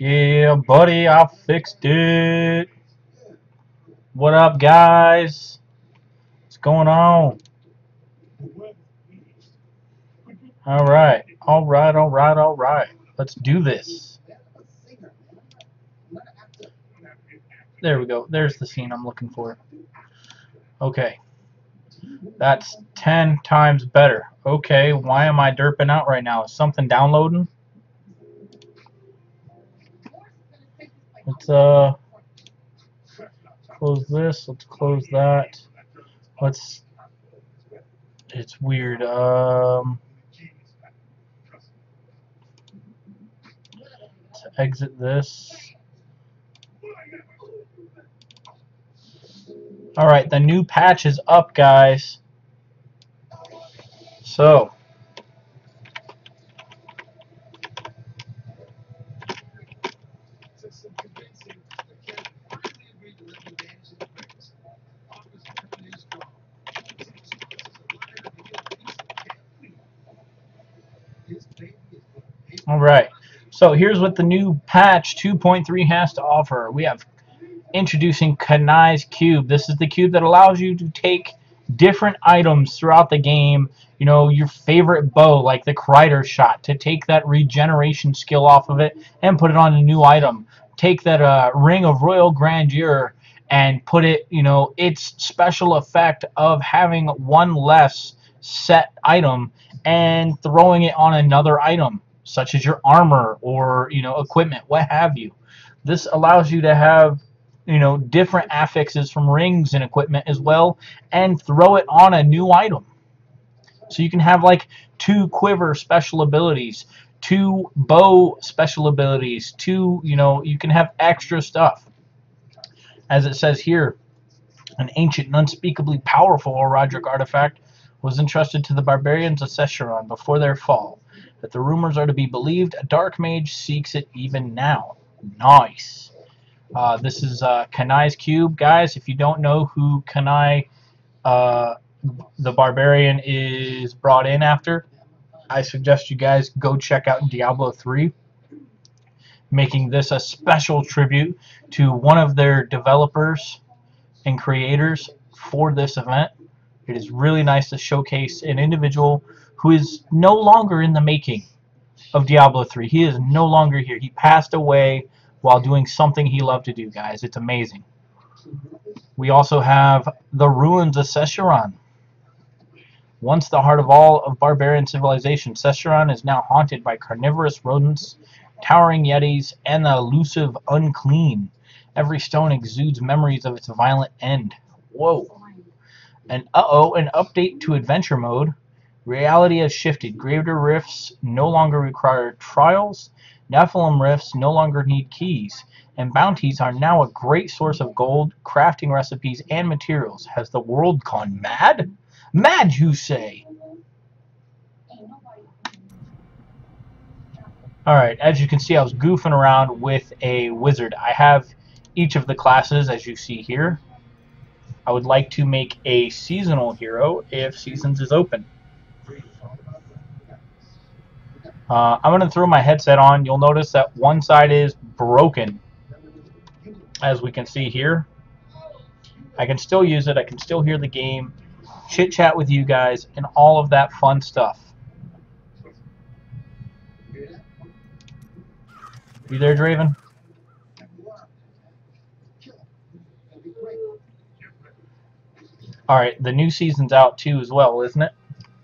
Yeah, buddy, I fixed it. What up, guys? What's going on? All right, all right, all right, all right. Let's do this. There we go. There's the scene I'm looking for. Okay, that's 10 times better. Okay, why am I derping out right now? Is something downloading? Let's close this. Let's close that. Let's. It's weird. To exit this. All right, the new patch is up, guys. So, all right. So here's what the new patch 2.3 has to offer. We have introducing Kanai's Cube. This is the cube that allows you to take different items throughout the game. You know, your favorite bow, like the Kreider shot, to take that regeneration skill off of it and put it on a new item. Take that Ring of Royal Grandeur and put it, you know, its special effect of having one less set item and throwing it on another item, such as your armor or, you know, equipment, what have you. This allows you to have, you know, different affixes from rings and equipment as well, and throw it on a new item. So you can have like 2 quiver special abilities, 2 bow special abilities, 2, you know, you can have extra stuff. As it says here, an ancient and unspeakably powerful Orodric artifact was entrusted to the barbarians of Sescheron before their fall. If the rumors are to be believed, a dark mage seeks it even now. Nice. This is Kanai's Cube. Guys, if you don't know who Kanai, the barbarian, is brought in after, I suggest you guys go check out Diablo 3, making this a special tribute to one of their developers and creators for this event. It is really nice to showcase an individual who is no longer in the making of Diablo 3. He is no longer here. He passed away while doing something he loved to do, guys. It's amazing. We also have the ruins of Sescheron. Once the heart of all of barbarian civilization, Sescheron is now haunted by carnivorous rodents, towering yetis, and the elusive unclean. Every stone exudes memories of its violent end. Whoa. And an update to adventure mode. Reality has shifted. Greater rifts no longer require trials. Nephilim rifts no longer need keys. And bounties are now a great source of gold, crafting recipes, and materials. Has the world gone mad? Mad, you say? Alright, as you can see, I was goofing around with a wizard. I have each of the classes, as you see here. I would like to make a seasonal hero if Seasons is open. I'm going to throw my headset on. You'll notice that one side is broken, as we can see here. I can still use it. I can still hear the game, chit-chat with you guys, and all of that fun stuff. You there, Draven? Alright, the new season's out too as well, isn't it?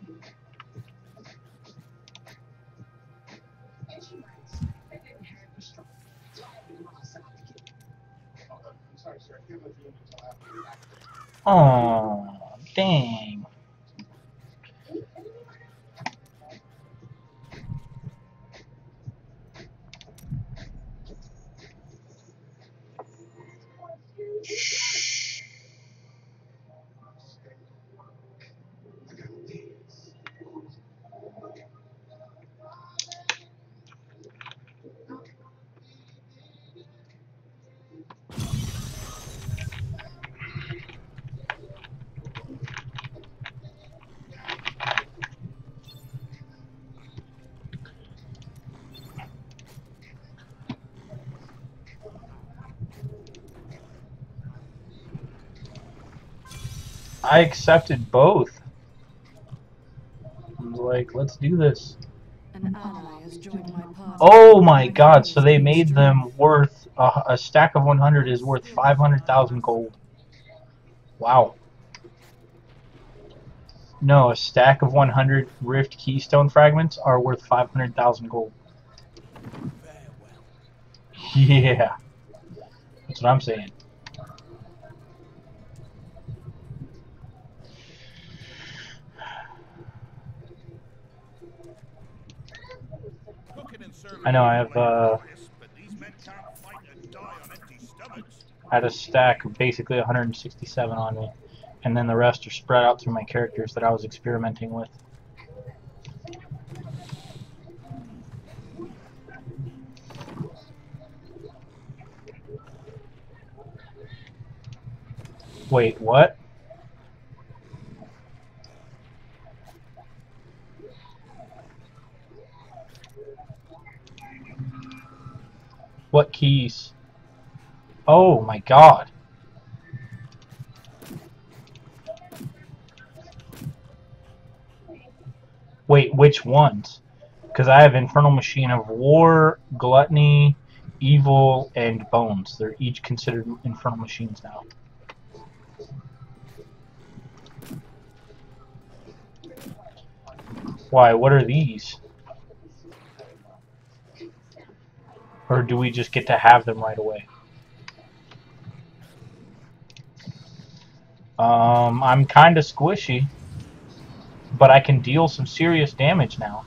Oh, dang. I accepted both. I was like, let's do this. An ally has joined my party. Oh my god, so they made them worth... a stack of 100 is worth 500,000 gold. Wow. No, a stack of 100 Rift Keystone fragments are worth 500,000 gold. Yeah. That's what I'm saying. I know, I have, I had a stack of basically 167 on me. And then the rest are spread out through my characters that I was experimenting with. Wait, what? What keys? Oh my god. Wait, which ones? Because I have Infernal Machine of War, Gluttony, Evil, and Bones. They're each considered Infernal Machines now. Why, what are these? Or do we just get to have them right away? I'm kind of squishy, but I can deal some serious damage now.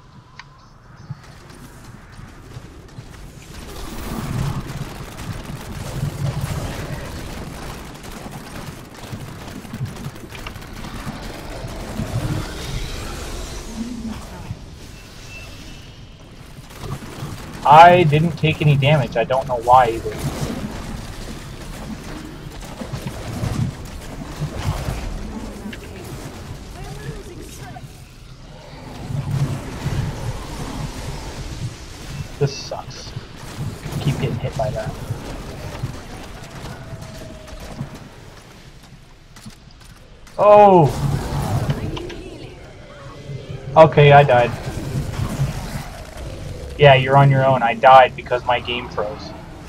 I didn't take any damage. I don't know why either. This sucks. Keep getting hit by that. Oh! Okay, I died. Yeah, you're on your own. I died because my game froze.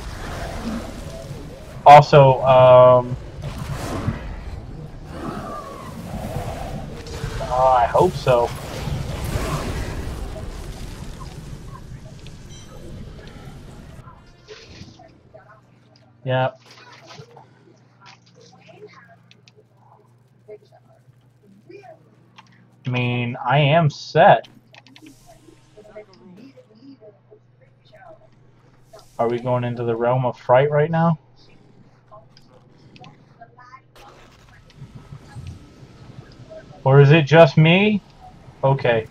Also, I hope so. Yep. I mean, I am set. Are we going into the realm of fright right now? Or is it just me? Okay.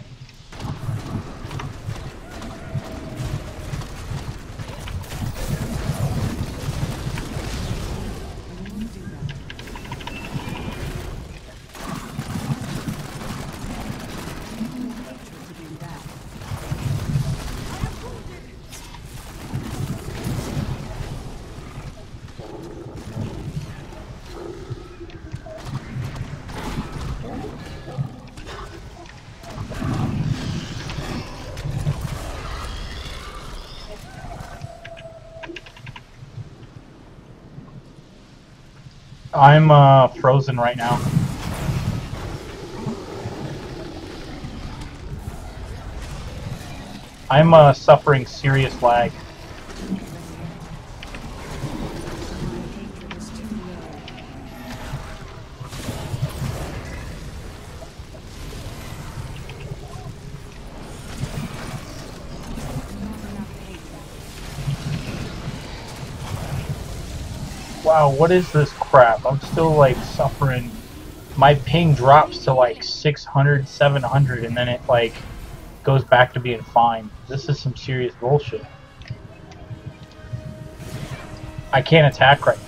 I'm frozen right now. I'm suffering serious lag. Wow, what is this crap? I'm still like suffering. My ping drops to like 600, 700, and then it like goes back to being fine. This is some serious bullshit. I can't attack right now.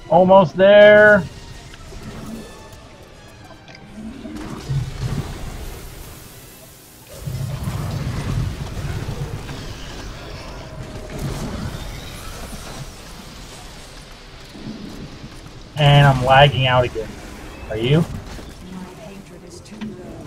Almost there. And I'm lagging out again. Are you? My hatred is too low.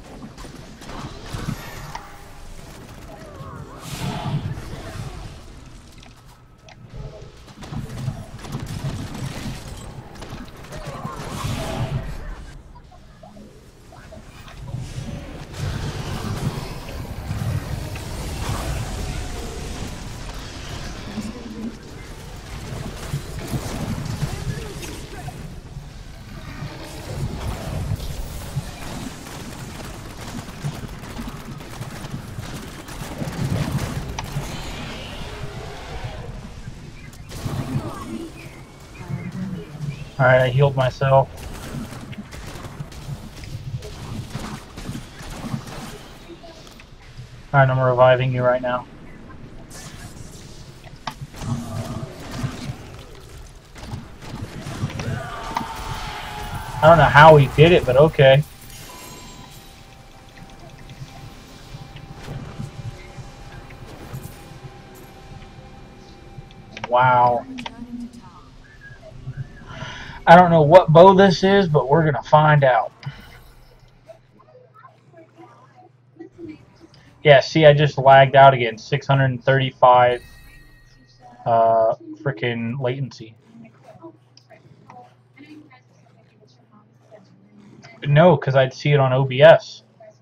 Alright, I healed myself. Alright, I'm reviving you right now. I don't know how he did it, but okay. Wow. Returning to town. I don't know what bow this is, but we're gonna find out. Yeah, see, I just lagged out again. 635 freaking latency. No, because I'd see it on OBS.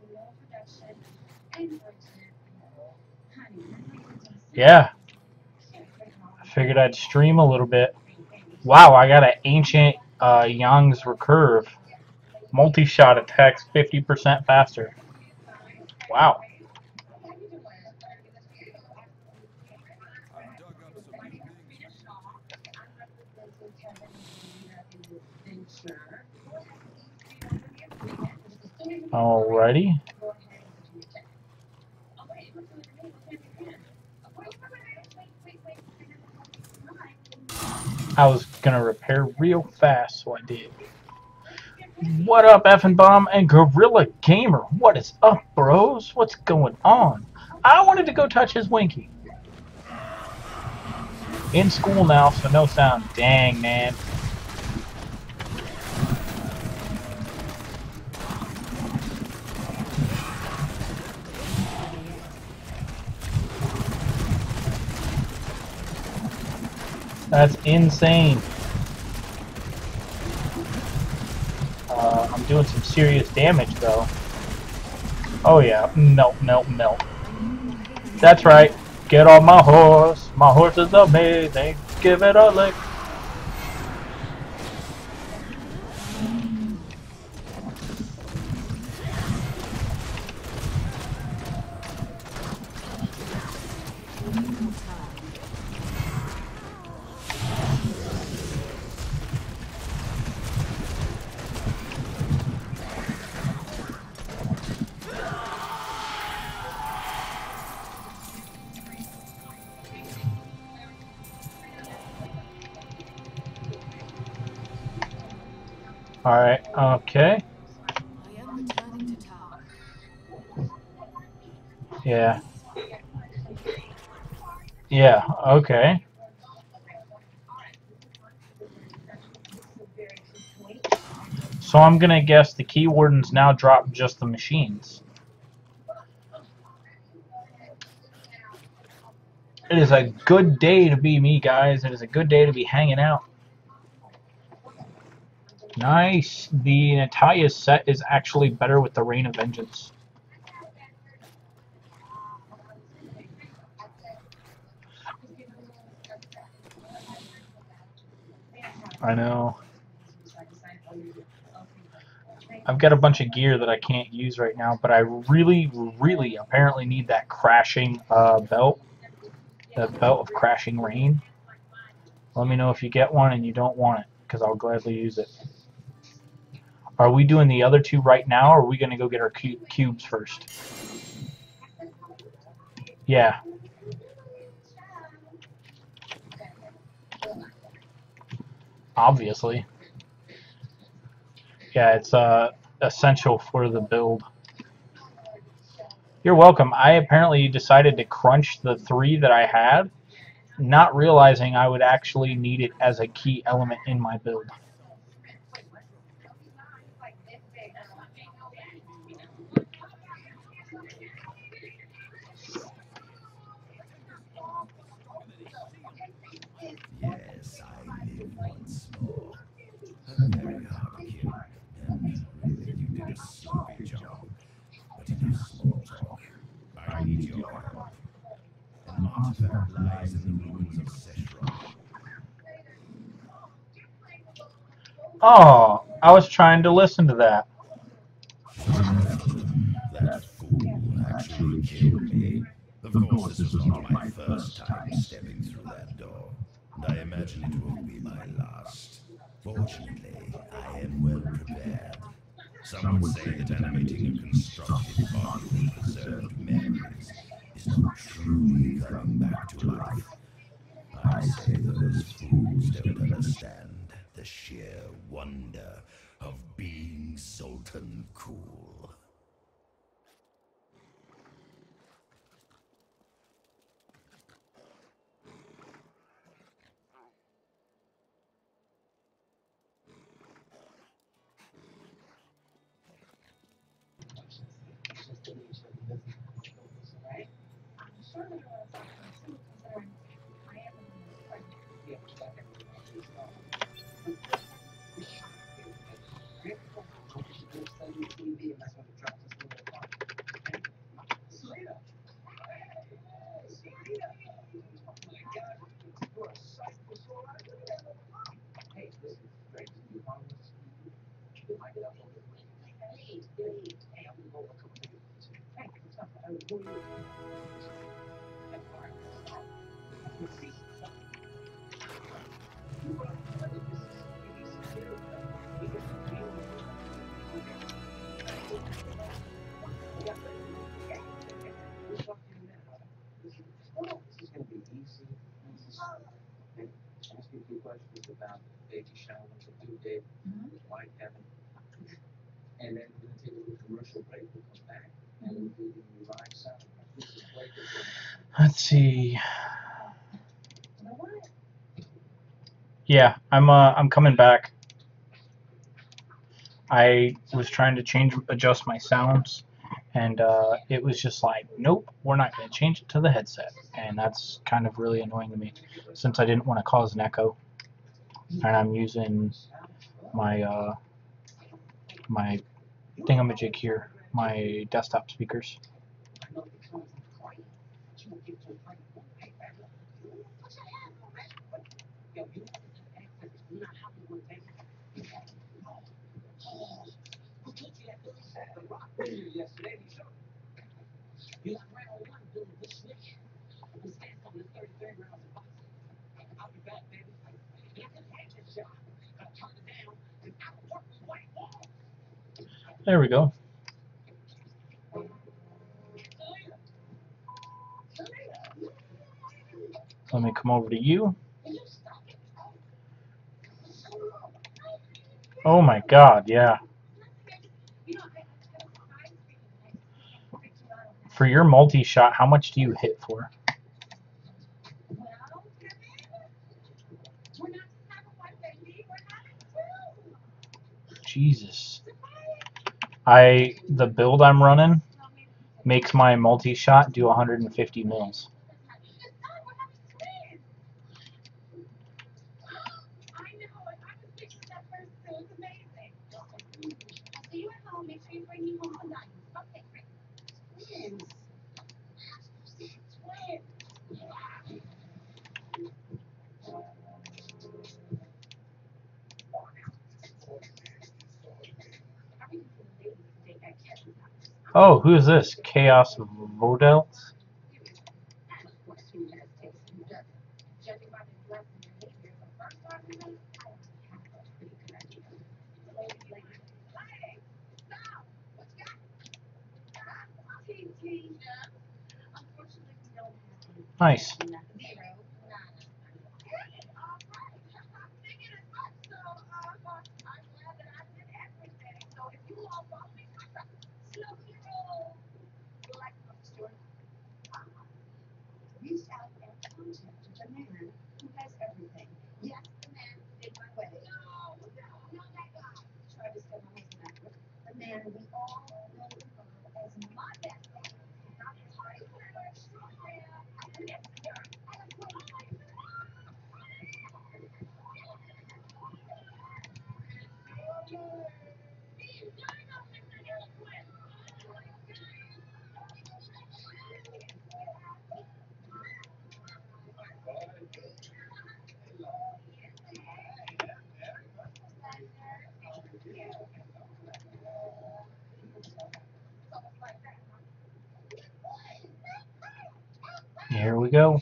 Yeah. I figured I'd stream a little bit. Wow, I got an ancient Yang's recurve. Multi-shot attacks 50% faster. Wow. Alrighty. I was gonna repair real fast, so I did. What up, Effin Bomb and Gorilla Gamer? What is up, bros? What's going on? I wanted to go touch his Winky. In school now, so no sound. Dang, man. That's insane. I'm doing some serious damage, though. Oh, yeah. Melt, melt, melt. That's right. Get on my horse. My horse is amazing. Give it a lick. Alright, okay. I am returning to town. Yeah. Yeah, okay. So I'm gonna guess the key wardens now drop just the machines. It is a good day to be me, guys. It is a good day to be hanging out. Nice. The Natalia set is actually better with the Rain of Vengeance. I know. I've got a bunch of gear that I can't use right now, but I really, really apparently need that crashing belt. That belt of crashing rain. Let me know if you get one and you don't want it, because I'll gladly use it. Are we doing the other two right now, or are we going to go get our cubes first? Yeah. obviously. Yeah, it's essential for the build. You're welcome. I apparently decided to crunch the 3 that I had, not realizing I would actually need it as a key element in my build. Yes, I live once more. A very hard cube, and really you did a sloppy job. But enough small talk. I need your help. An artifact lies in the ruins of Seshron. Oh, I was trying to listen to that. That fool actually killed me. Of course, this was not my first time stepping through that door, and I imagine it won't be my last. Fortunately, I am well prepared. Some would say that animating a constructed body with preserved memories is not truly coming back to life. I say those fools don't understand the sheer wonder of being Sultan Cool. Let's see. Yeah, I'm coming back. I was trying to adjust my sounds, and it was just like, nope, we're not going to change it to the headset, and that's kind of really annoying to me, since I didn't want to cause an echo, and I'm using my my thingamajig here, my desktop speakers. There we go. Let me come over to you. Oh my god, yeah. For your multi-shot, how much do you hit for? Jesus. The build I'm running makes my multi-shot do 150 mils. Oh, who is this? Chaos Vodels? Nice. Here we go.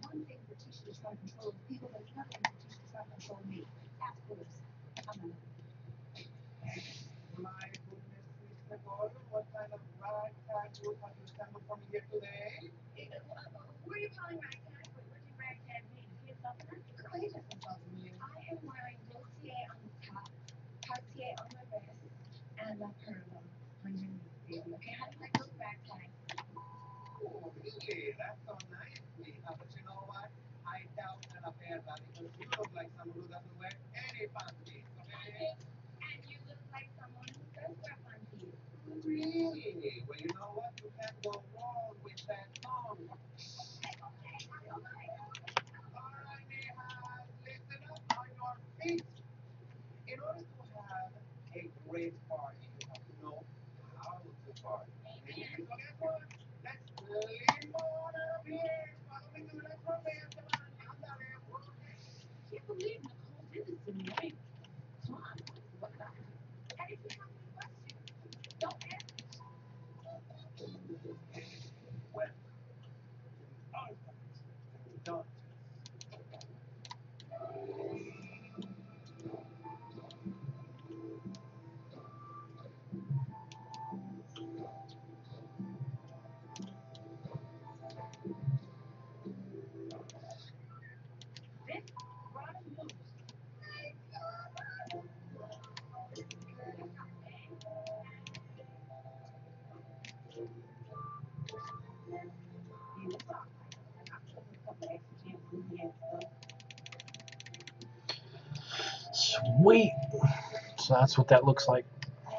Sweet. So that's what that looks like.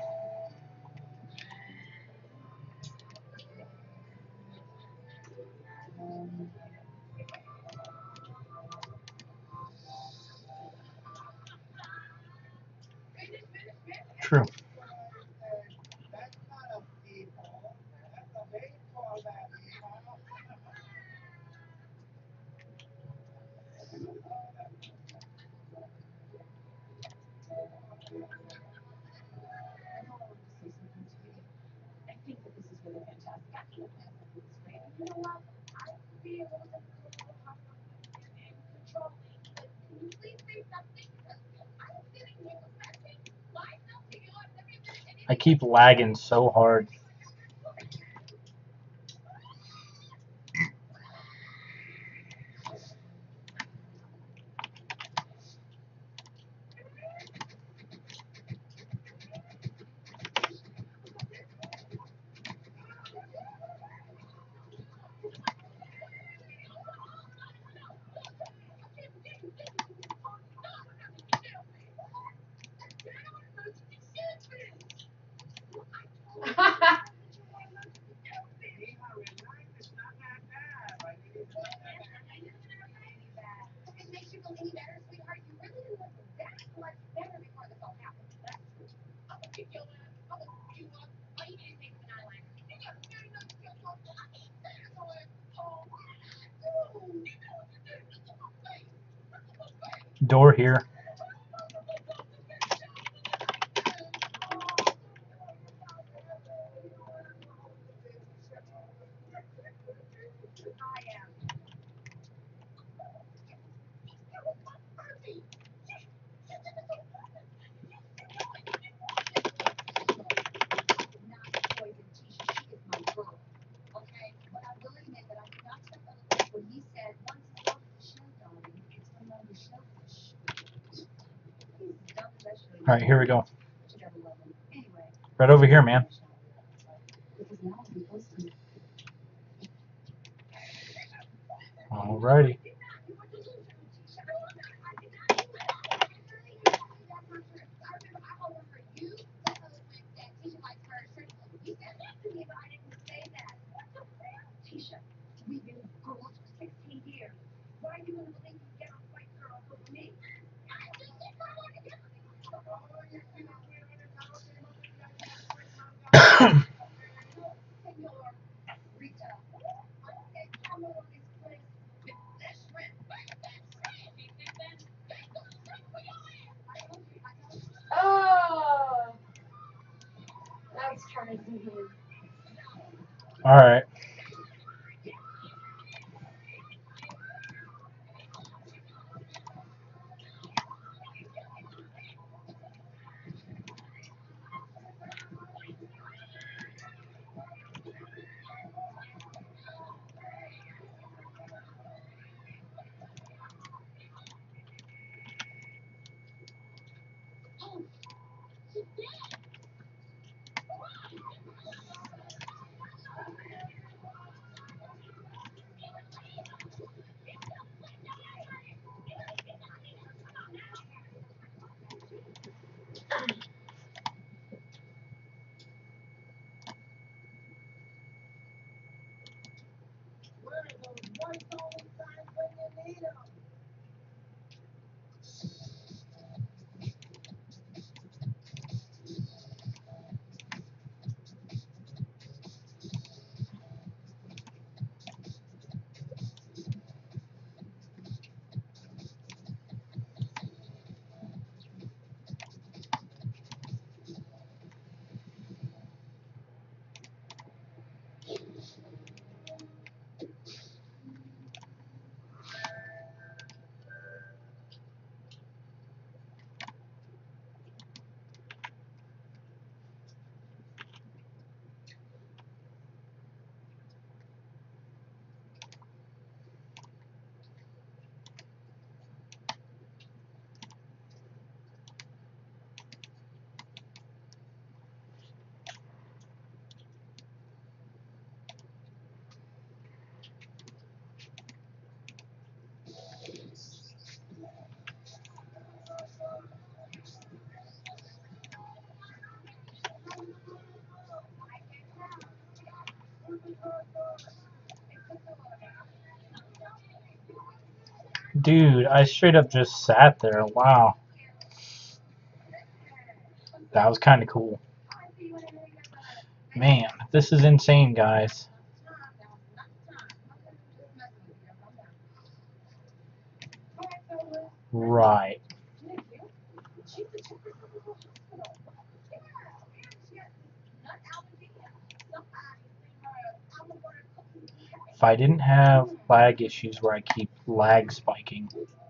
True. I keep lagging so hard. Door here. All right, here we go. Right over here, man. Alrighty. Oh, that's kind of him. All right. Dude, I straight up just sat there. Wow. That was kind of cool. Man, this is insane, guys. Right. If I didn't have lag issues where I keep lag spiking.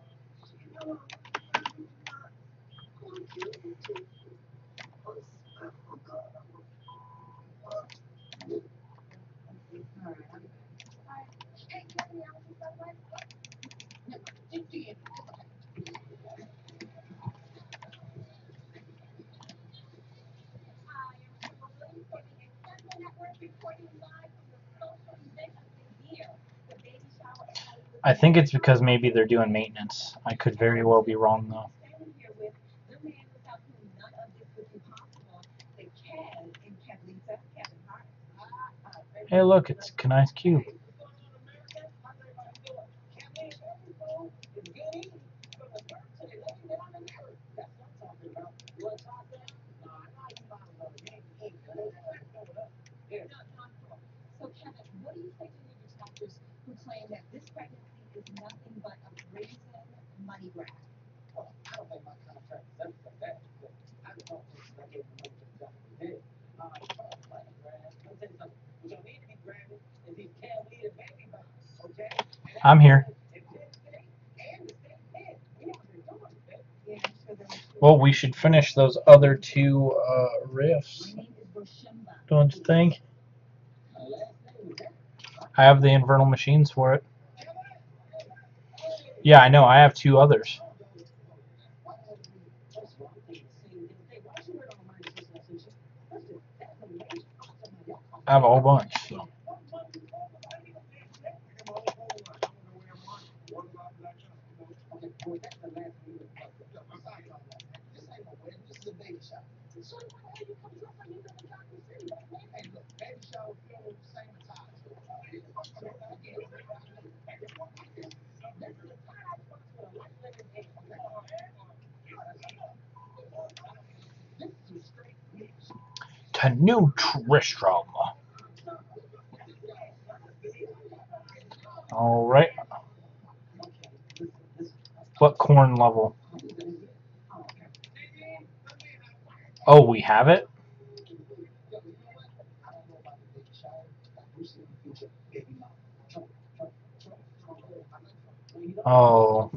I think it's because maybe they're doing maintenance. I could very well be wrong, though. Hey, look, it's Kanai's Cube. So, Kevin, what do you say to your detractors who claim that this pregnancy is nothing but a brazen money grab? I'm here. Well, we should finish those other two riffs. Don't you think? I have the Infernal Machines for it. Yeah, I know. I have two others. I have a whole bunch. So. to New Tristram. Alright. What corn level? Oh, we have it? Oh.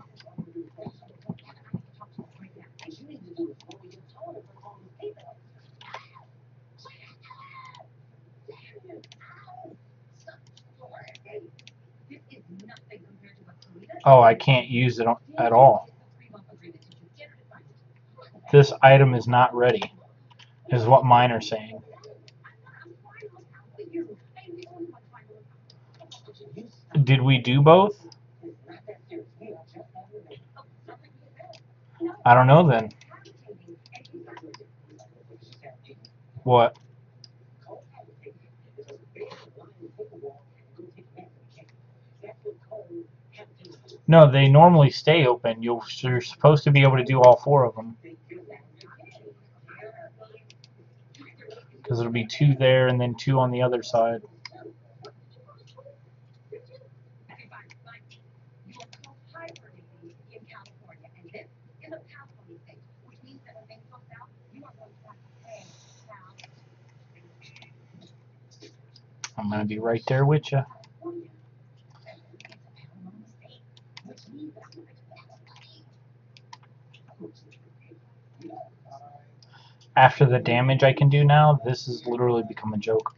Oh, I can't use it at all. This item is not ready, is what mine are saying. Did we do both? I don't know then. What? No, they normally stay open. You're supposed to be able to do all 4 of them. Because it'll be 2 there and then 2 on the other side. I'm going to be right there with you. After the damage I can do now, this has literally become a joke.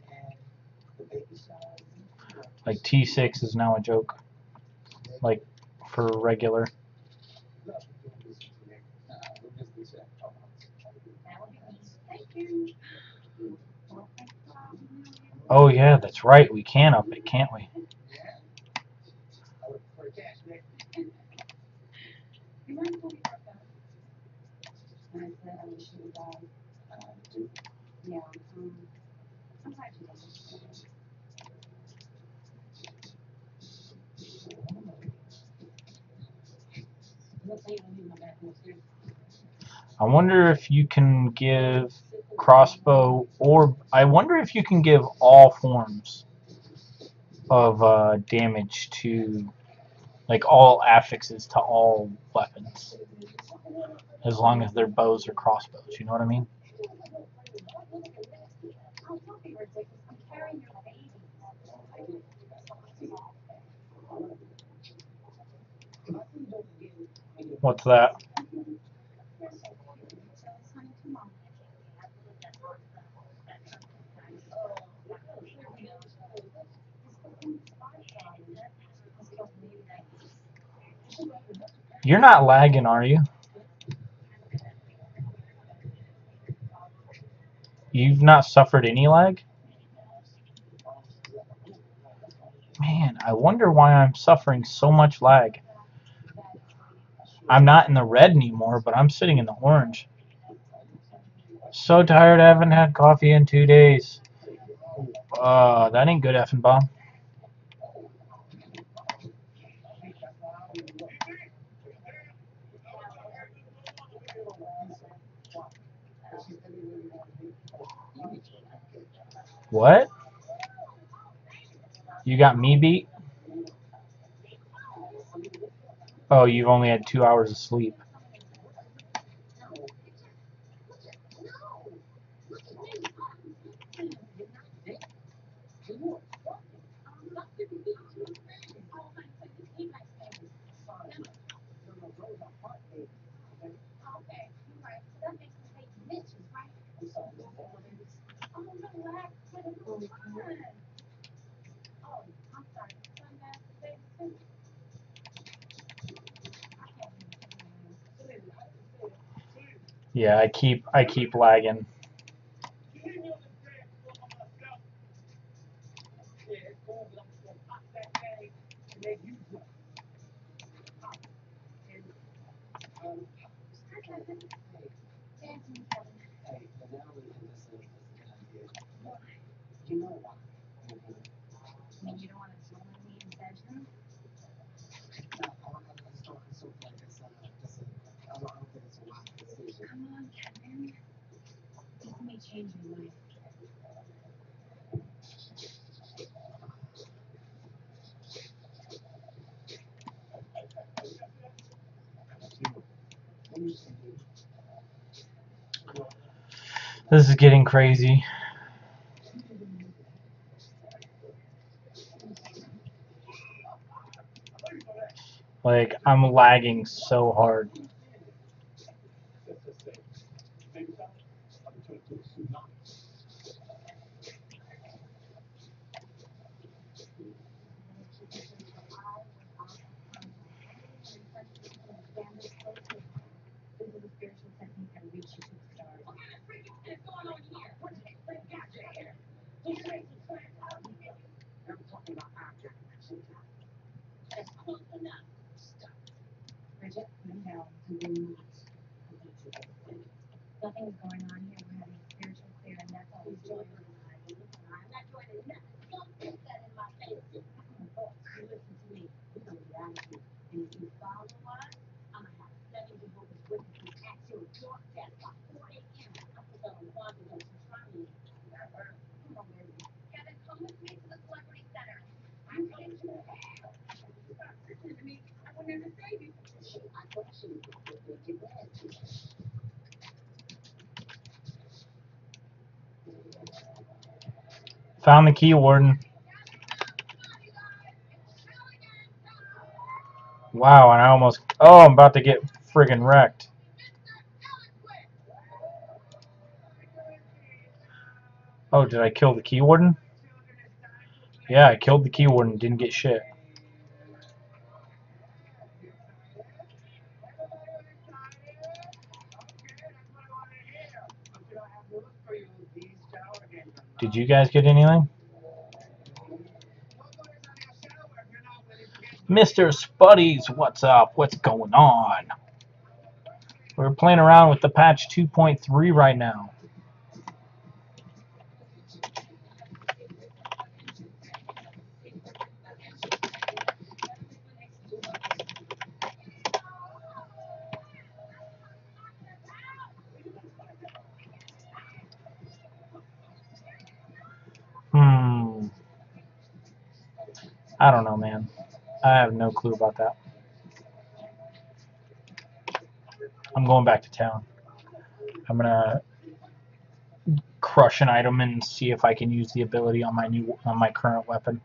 Like T6 is now a joke. Like for regular. Oh yeah, that's right. We can up it, can't we? I wonder if you can give crossbow, or I wonder if you can give all forms of damage to, like all affixes to all weapons, as long as they're bows or crossbows. You know what I mean? What's that? You're not lagging, are you? You've not suffered any lag? Man, I wonder why I'm suffering so much lag. I'm not in the red anymore, but I'm sitting in the orange. So tired, I haven't had coffee in 2 days. That ain't good, effing bomb. What? You got me beat? Oh, you've only had 2 hours of sleep. Yeah, I keep lagging. This is getting crazy. Like, I'm lagging so hard. This is a spiritual technique that reach you to the stars. What kind of freaking shit is going on here? What the heck got you here? You crazy trans out here. I'm talking about hijacking that shit now. That's close enough. Stop. Bridget, come down to the knees. Nothing's going on here. We're having a spiritual clear, and that's all he's doing. I'm not joining nothing. Don't put that in my face. You listen to me. We don't get out of here. And if you follow us, I'm gonna have 7 Jehovah's Witnesses at your doorstep by 4 a.m. I put that on Quantum, don't you try me. Come on, baby. Kevin, come with me to the celebrity center. I'm going to hell. Stop listening to me. I would never save you. I thought she was going to get bad. Found the key, Warden. Wow, and I almost... Oh, I'm about to get friggin' wrecked. Oh, did I kill the key warden? Yeah, I killed the key warden. Didn't get shit. Did you guys get anything? Mr. Spuddies, what's up? What's going on? We're playing around with the patch 2.3 right now. I don't know, man. I have no clue about that. I'm going back to town. I'm gonna crush an item and see if I can use the ability on my current weapon.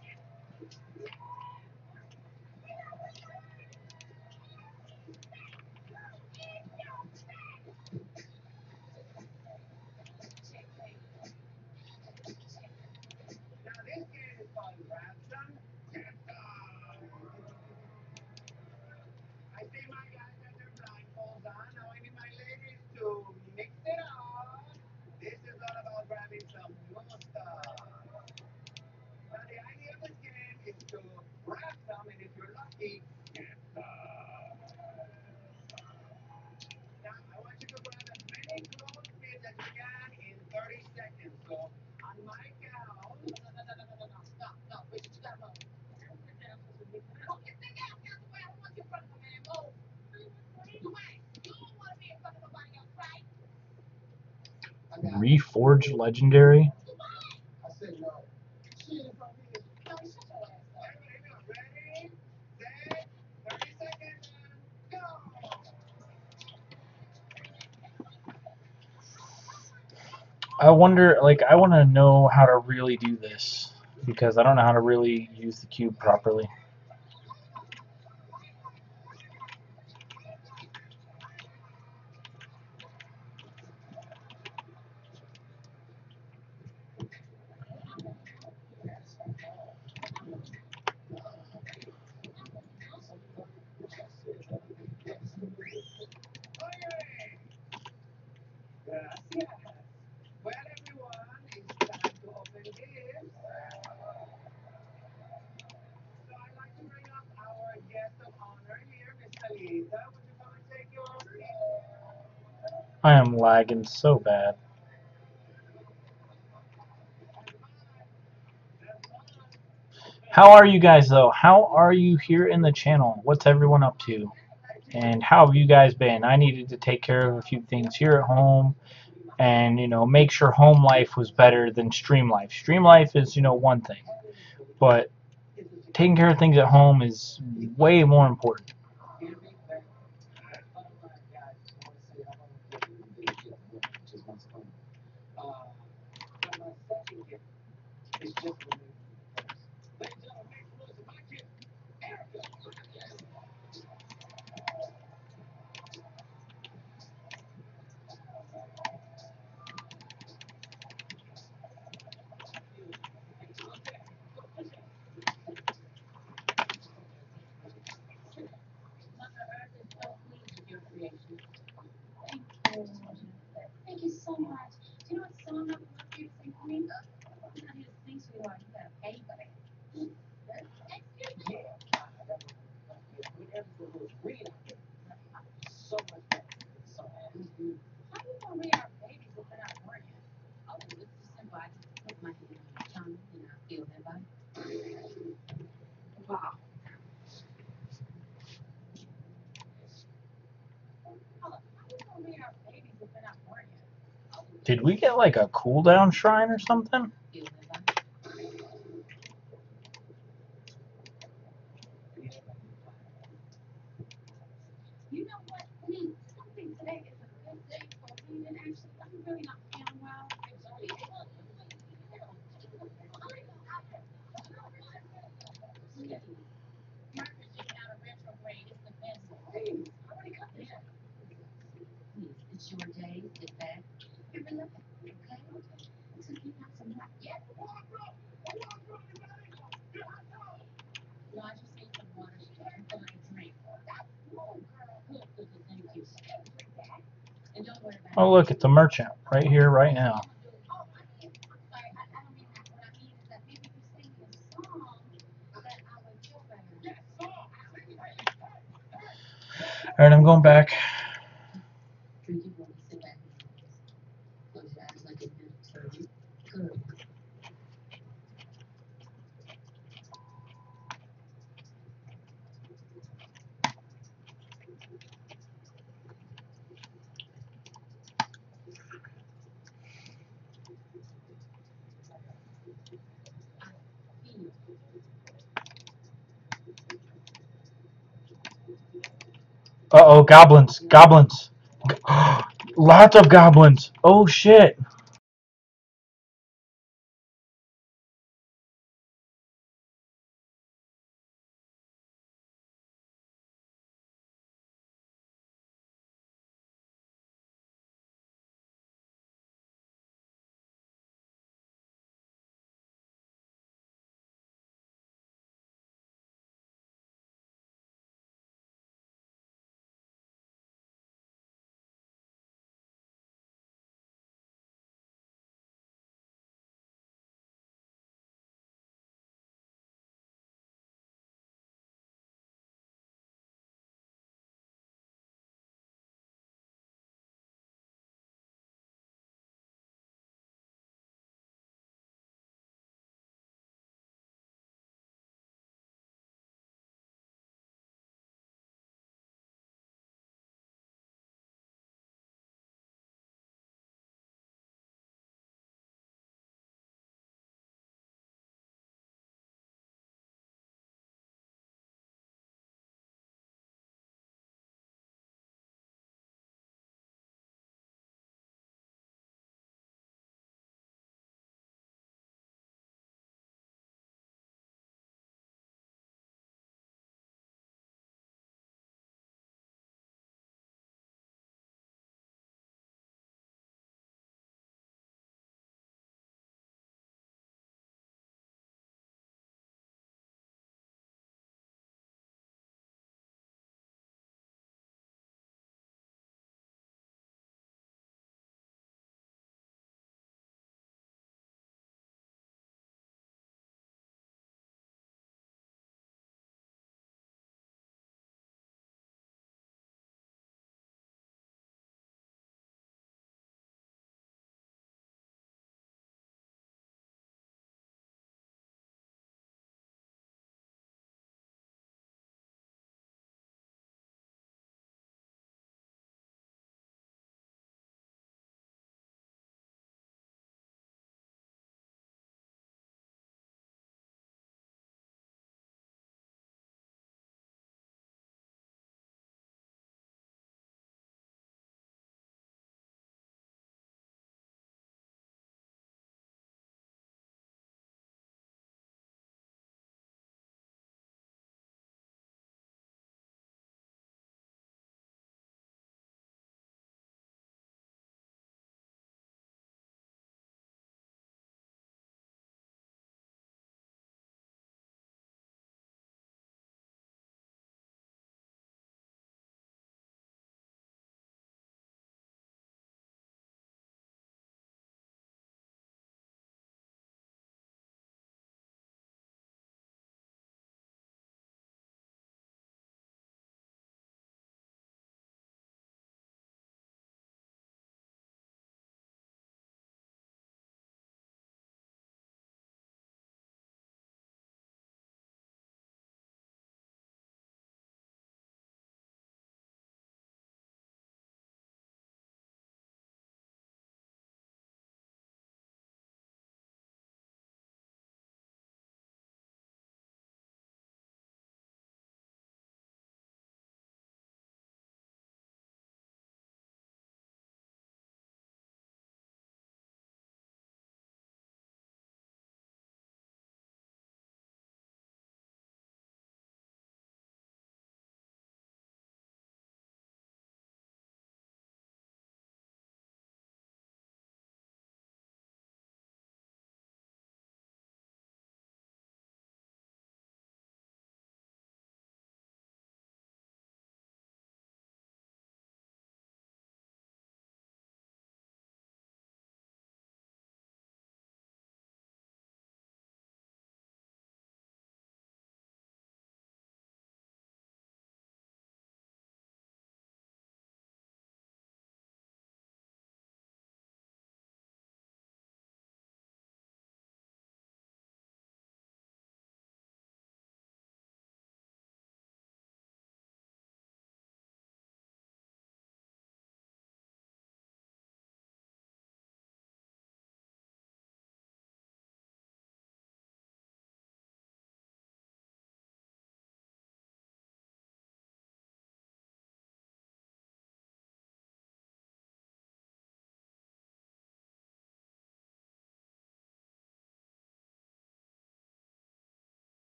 Reforged Legendary? I wonder, like, I want to know how to really do this, because I don't know how to really use the cube properly. I am lagging so bad. How are you guys, though? How are you here in the channel? What's everyone up to? And how have you guys been? I needed to take care of a few things here at home and, you know, make sure home life was better than stream life. Stream life is, you know, one thing, but taking care of things at home is way more important. you so much. Do you know what song I would love for you to sing for me? I'm not here to sing, sweetheart. You gotta pay for that. Excuse me? How you gonna read our babies if they're not born yet? Oh, it's just simple. I just put my hand on your tongue and I feel that body. Wow. How you gonna read our babies if they're not born yet? Oh, Did we get like a cooldown shrine or something? feel that body. You know what? I mean, I think today is a good day for me. And actually, I'm really not feeling well. Marcus just out of retrograde. It's the best. Please, I already got this. Please, it's your day. Sit back. Give me nothing. Okay? So you have some hot. Yes. No, I just need some water. And a drink. That's cool, girl. Good, good, good. Thank you. And don't worry about it. Oh, look, it's a merchant right here, right now. Oh, I mean, I'm sorry. I don't mean that. What I mean is that maybe if you sing me a song, that I would feel better. Yes. All right, I'm going back. Drink your water. Sit back. Close your eyes like it's meditating. Good. Feel. Uh-oh, goblins. Goblins. Lots of goblins. Oh, shit.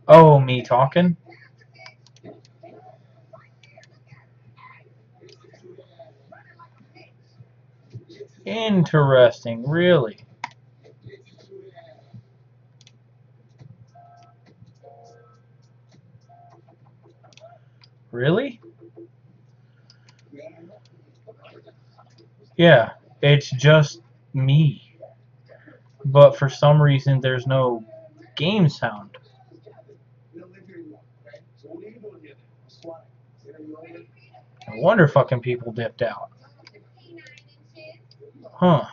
Oh, me talking? Interesting, really. Really? Yeah, it's just me. But for some reason, there's no game sound. No wonder fucking people dipped out. Huh.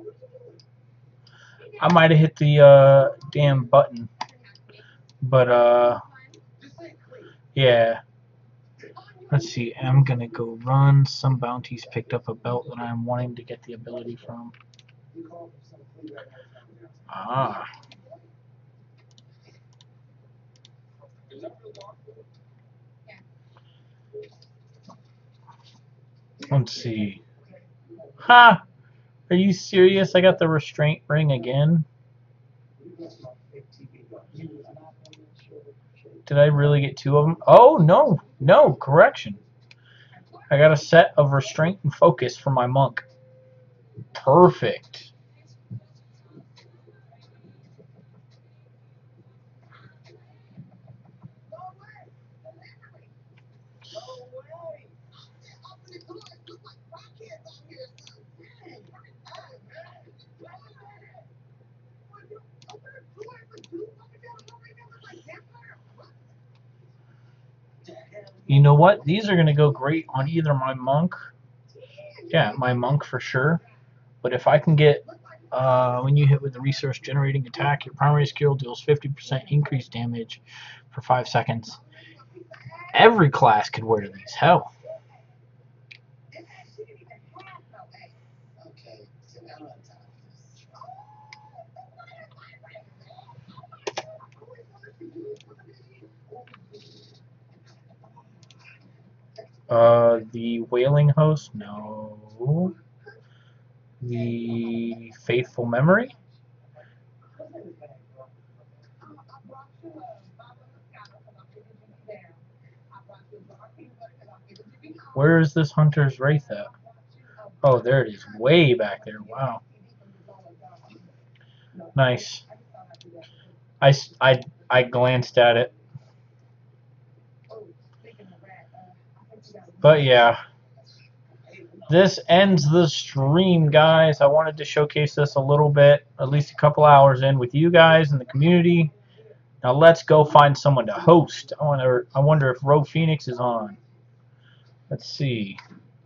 I might have hit the damn button. But, yeah. Let's see. I'm going to go run. Some bounties picked up a belt that I'm wanting to get the ability from. Ah. Let's see. Ha! Are you serious? I got the restraint ring again? Did I really get 2 of them? Oh, no. No, correction. I got a set of restraint and focus for my monk. Perfect. You know what? These are going to go great on either my monk. Yeah, my monk for sure. But if I can get, when you hit with the resource generating attack, your primary skill deals 50% increased damage for 5 seconds. Every class could wear these. Hell. The Wailing Host? No. The Faithful Memory? Where is this Hunter's Wraith at? Oh, there it is. Way back there. Wow. Nice. I glanced at it. But yeah. This ends the stream, guys. I wanted to showcase this a little bit, at least a couple hours in with you guys in the community. Now let's go find someone to host. I wonder if Rogue Phoenix is on. Let's see.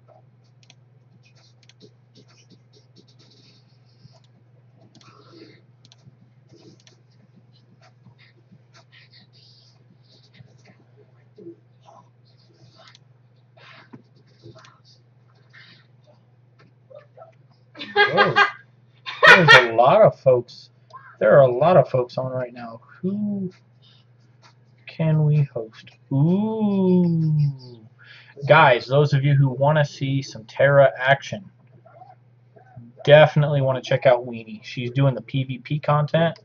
Whoa. There's a lot of folks. There are a lot of folks on right now. Who can we host? Ooh. Guys, those of you who want to see some Terra action, definitely want to check out Weenie. She's doing the PvP content.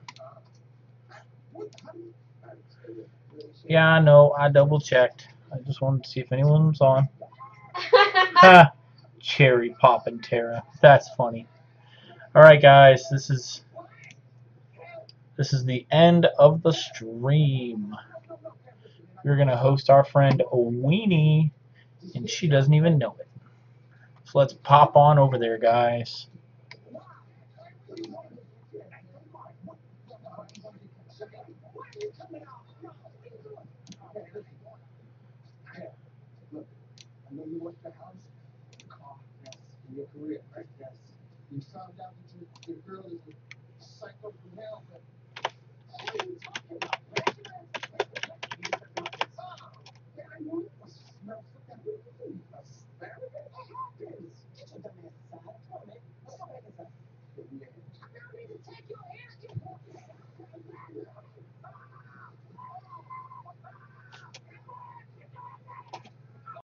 Yeah, I know. I double checked. I just wanted to see if anyone was on. Ha! Cherry poppin' Terra. That's funny. Alright guys, this is the end of the stream. We're gonna host our friend Weenie, and she doesn't even know it. So let's pop on over there, guys.